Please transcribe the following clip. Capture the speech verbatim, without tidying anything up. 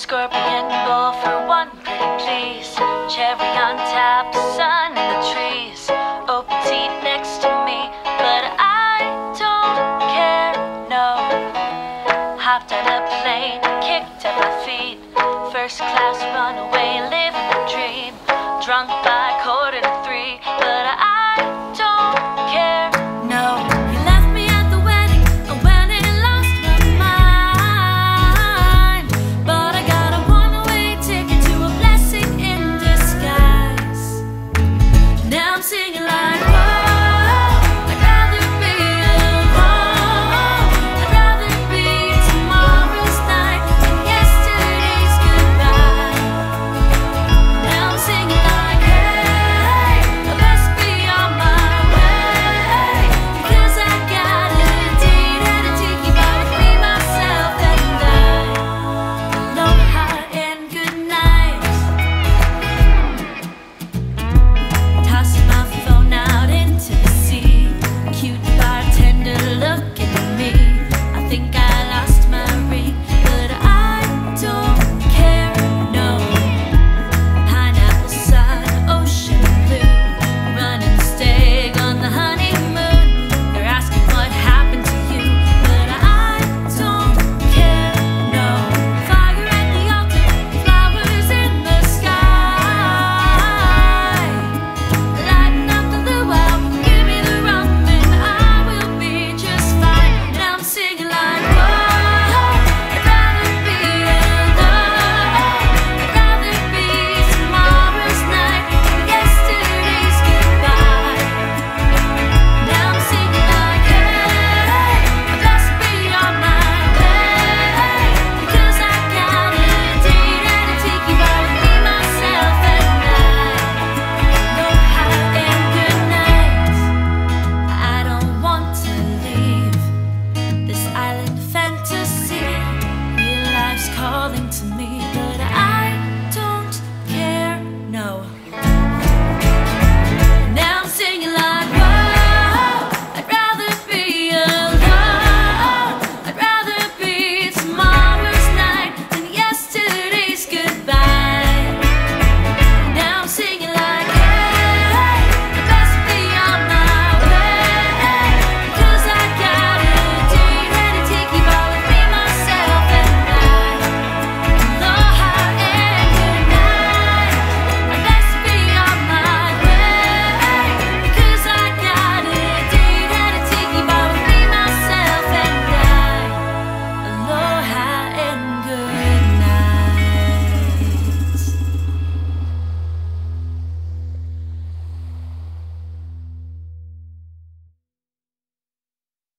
Scorpion bowl for one, pretty please. Cherry on tap, sun in the trees. Open seat next to me, but I don't care, no. Hopped on a plane, kicked up my feet. First class runaway, living the dream. Drunk by